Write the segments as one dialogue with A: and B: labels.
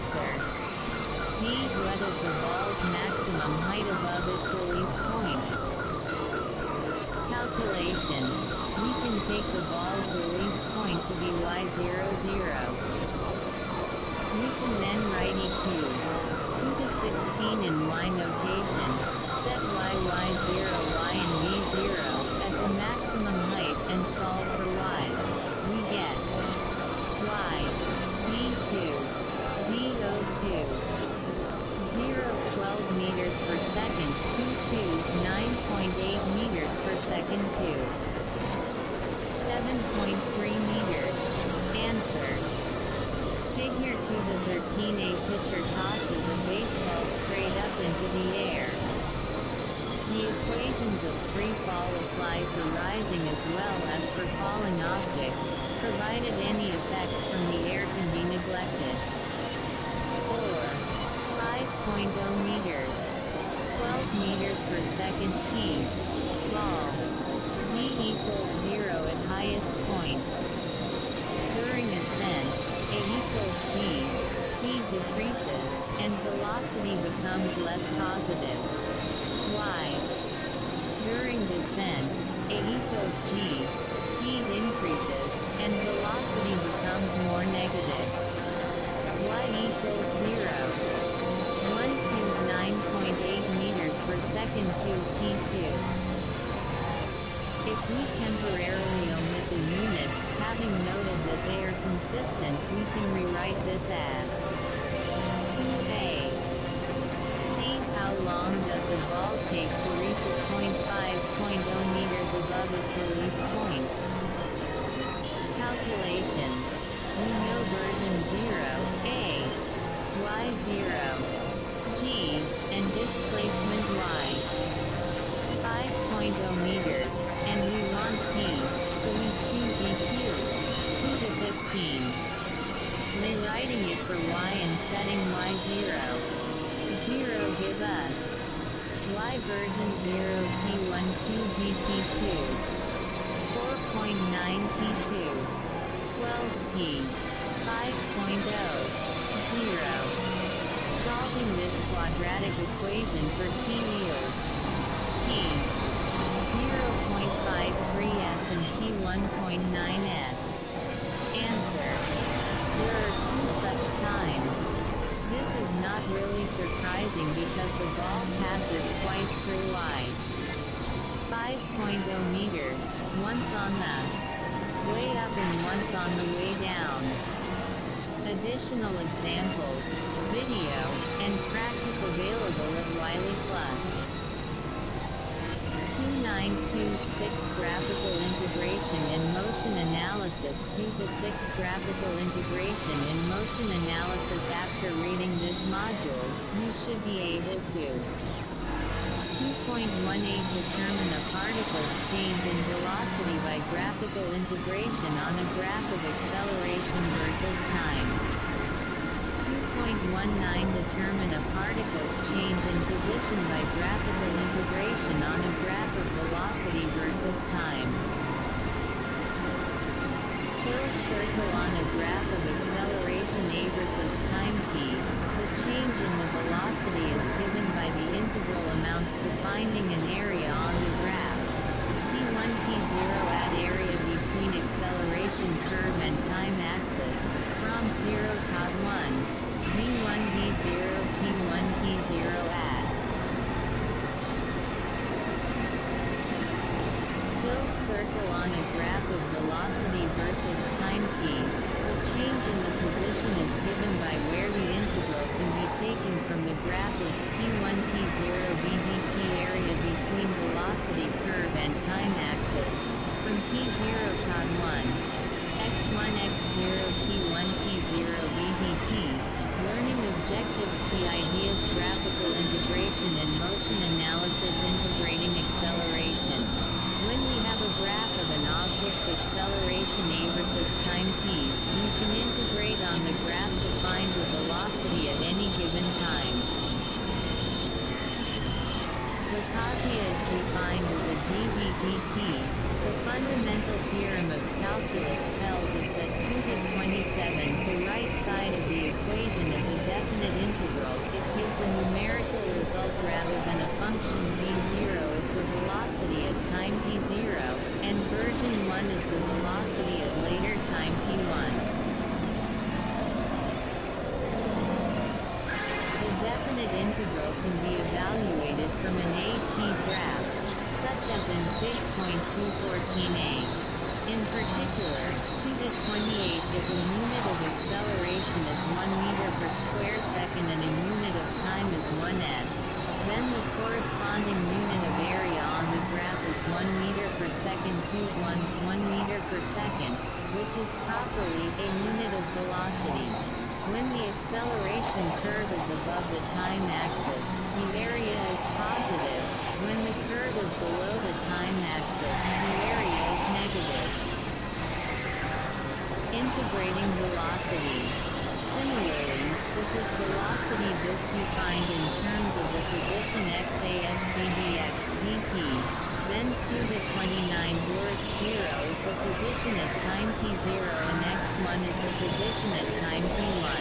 A: Answer. D. What is the ball's maximum height above its release point? Calculation. We can take the ball's release point to be y00. We can then write EQ 2 to 16 in y notation, set y0, y and v0 as the maximum height and solve for y. We get y v2 v02 0.12 meters per second 9.8 meters per second 7.3 meters. Answer. Figure 2. The 13A pitcher tosses a baseball straight up into the air. The equations of free fall apply to rising as well as for falling objects, provided any effects from the air can be neglected. 5.0 meters. 12 meters per second t. Fall. V equals 0 at highest point. During ascent, A equals g, speed decreases, and velocity becomes less positive. Y. During descent, A equals g, speed increases, and velocity becomes more negative. Y equals 0. 129.8 meters per second 2t2. If we temporarily omit the units, having noted that they are consistent, we can rewrite this as 2a. See how long does the ball take to reach a point 5.0 meters above its release point. Calculations. We know version 0, a, y0, g, and displacement y. 5.0 meters, and we want t, so we choose EQ 2 to 15. Rewriting it for y and setting y0. 0 give us y version 0 t12 gt2. 4.9 t2. 12t. 5.0. 0. Solving this quadratic equation for t yields t 0.53s and t 1.9s. Answer. There are two such times. This is not really surprising because the ball passes twice through y. 5.0 meters, once on the way up and once on the way down. Additional examples, video, and practice available at Wiley Plus. 2926 Graphical Integration and Motion Analysis 2 to 6 Graphical Integration and Motion Analysis. After reading this module, you should be able to 2.18 Determine a particle's change in velocity by graphical integration on a graph of acceleration versus time. 2.19 Determine a particle's change in position by graphical integration on a graph of velocity versus time. Fill circle on a graph of acceleration a versus time t. The change in the velocity is given by the integral amounts to finding an area on the graph. T1 T0 at area between acceleration curve and time axis, from 0 to 1. V1 V0 T1 T0 at. Fill circle on a graph of velocity versus time t. The change in the position is given by where the integral can be taken from the graph is T1 T0 VBT area between velocity curve and time axis, from T0 to 1. X1 X0 T1 T0 VBT. Learning objectives. The ideas: graphical integration and motion analysis integrating acceleration. When we have a graph of an object's acceleration a versus time t, you can integrate on the graph to find the velocity at any given time. The Causia is defined as a dv/dt. The fundamental theorem of calculus tells us that 2 to 27, the right side of the equation, is a definite integral can be evaluated from an AT graph, such as in Fig. 214a. In particular, 2 to 28 if a unit of acceleration is 1 meter per square second and a unit of time is 1s, then the corresponding unit of area on the graph is 1 meter per second 1 meter per second, which is properly a unit of velocity. When the acceleration curve is above the time axis, the area is positive. When the curve is below the time axis, the area is negative. Integrating velocity. Similarly, if the velocity this defined in terms of the position xasvdx dt, then 2 to 29 Bourg 0 is the position at time t0 and x1 is the position at time t1.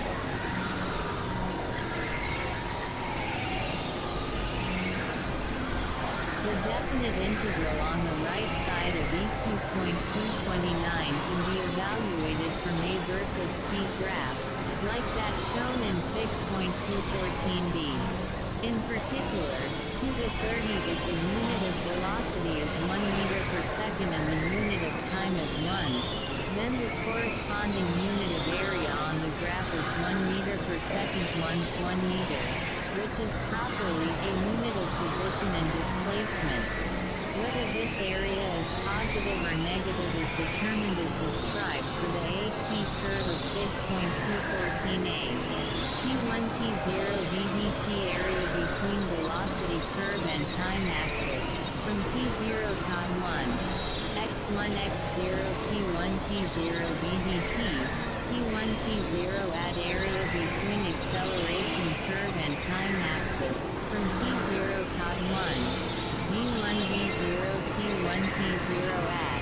A: The definite integral on the right side of eq.229 can be evaluated from a versus t graph, like that shown in Fig. 214b. In particular, 2 to 30 if the unit of velocity is 1 meter per second and the unit of time is 1, then the corresponding unit of area on the graph is 1 meter per second 1 meter, which is properly a unit of position and displacement. Whether this area is positive or negative is determined as described for the AT curve of Fig. 214a. T1 T0 vdt area between velocity curve and time axis, from T0 T1, x1 x0 T1 T0 vdt, T1 T0 at area between acceleration curve and time axis, from T0 T1, v1 v0 T1 T0 at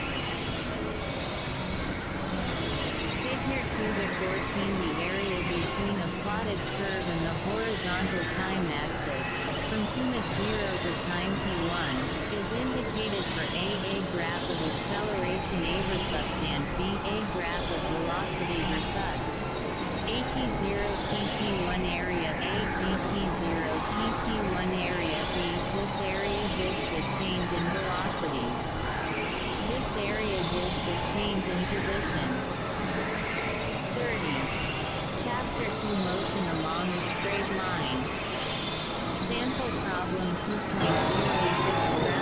A: Figure 2 to 14 the area between a plotted curve and the horizontal time axis, from 2 at 0 to time t1, is indicated for a graph of acceleration a versus and b a graph of velocity versus at0 tt1 area a bt0 tt1 area b. This area gives the change in velocity. This area gives the change in position. 30. Chapter 2 Motion along a straight line. Sample problem 2.06